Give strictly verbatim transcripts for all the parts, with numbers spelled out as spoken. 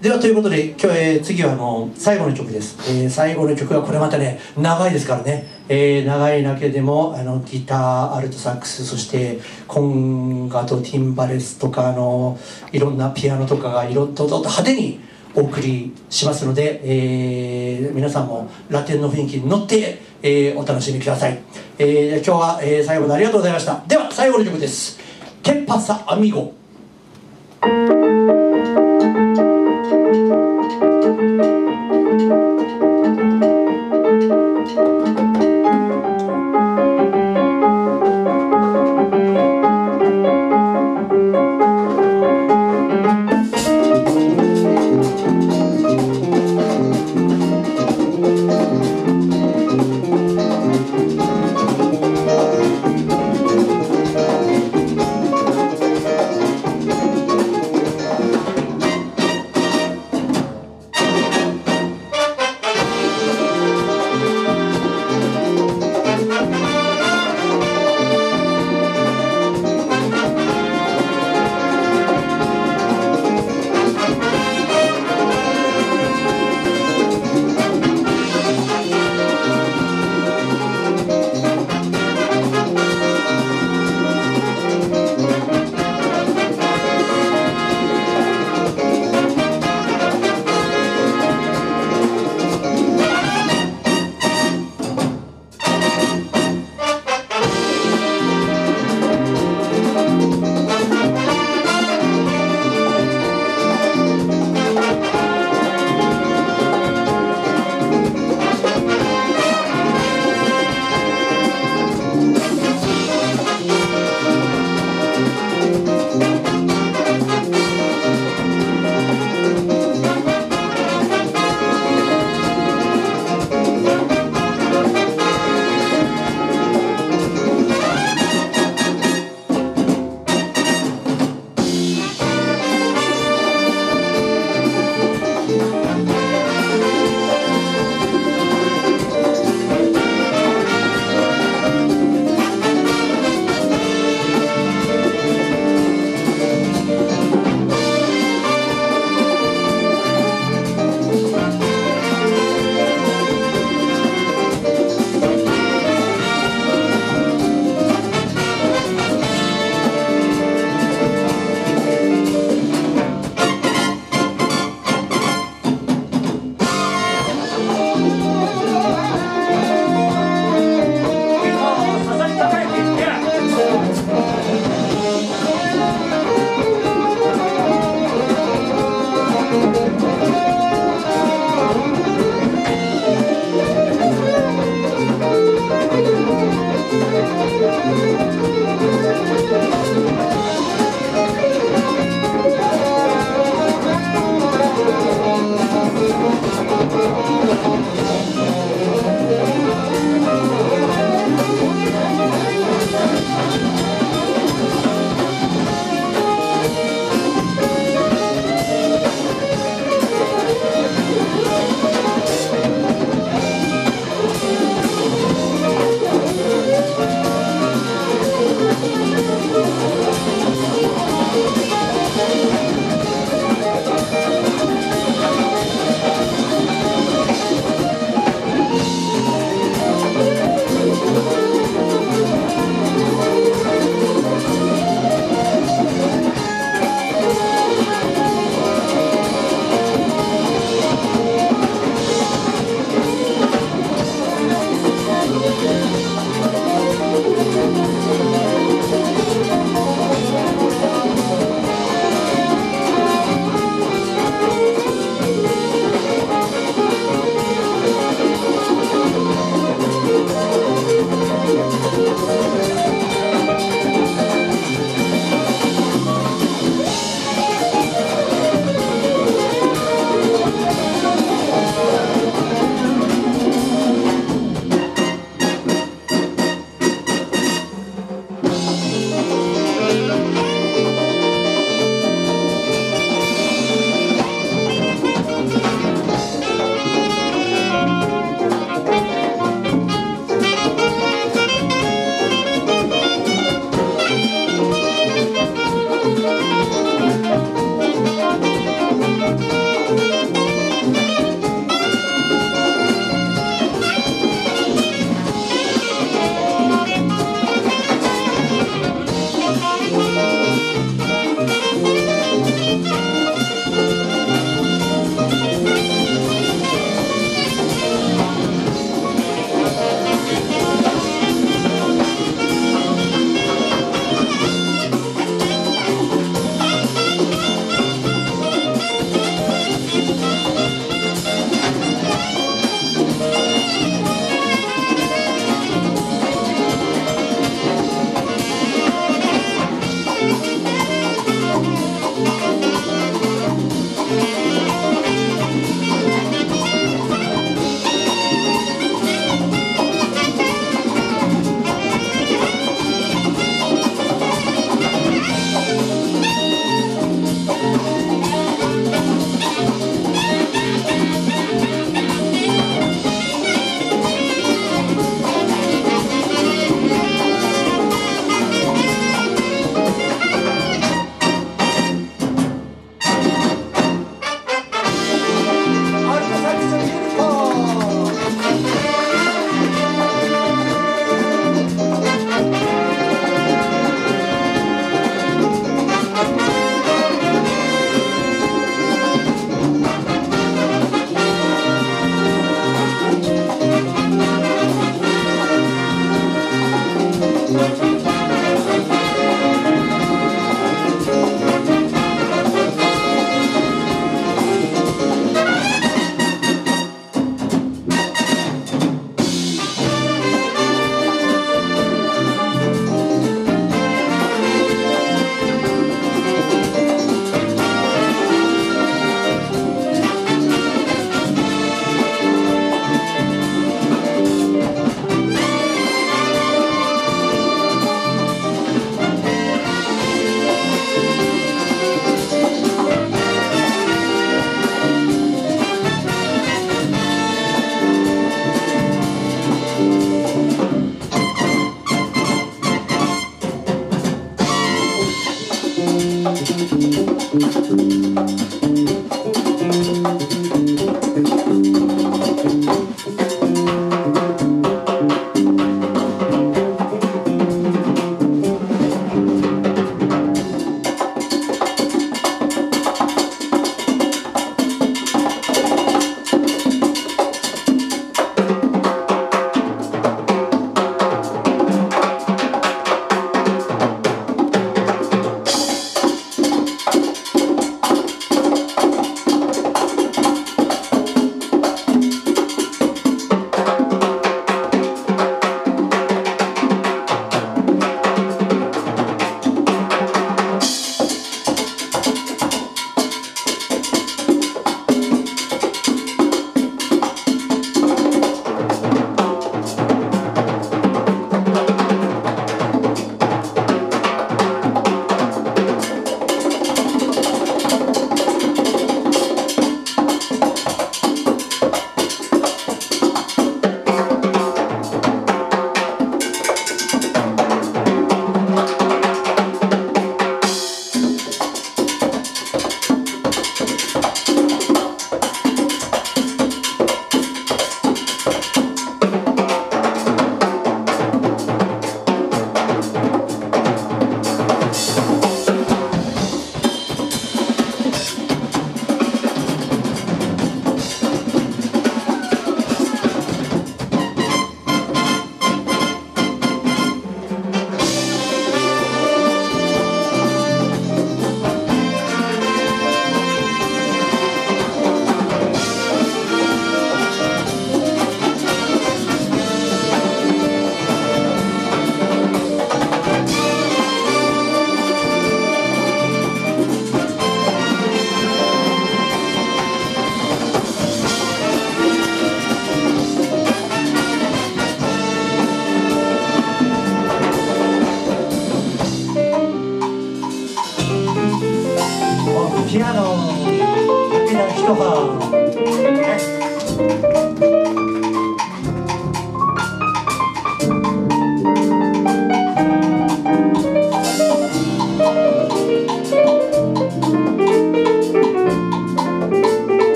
ではということで今日、えー、次はあの最後の曲です、えー、最後の曲はこれまたね長いですからね、えー、長いだけでもあのギター、アルトサックス、そしてコンガとティンバレスとかあのいろんなピアノとかがいろんと派手にお送りしますので、えー、皆さんもラテンの雰囲気に乗って、えー、お楽しみください、えー、今日は、えー、最後までありがとうございました。では最後の曲です。ケパサアミゴ。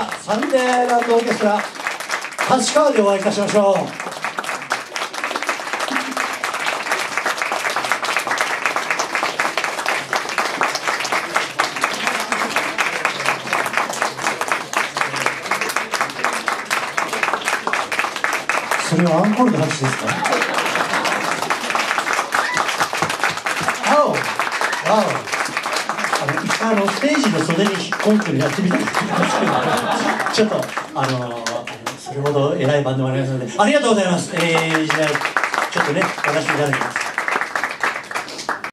たサンデーランドオーケストラ立川でお会いいたしましょう。それはアンコールの拍手ですか？青青あの一回あのステージの袖にコンクにやってみたいと思いますけどちょっとあのそれほど偉いバンドもありますのでありがとうございます。えー、じゃあちょっとね渡していただきます。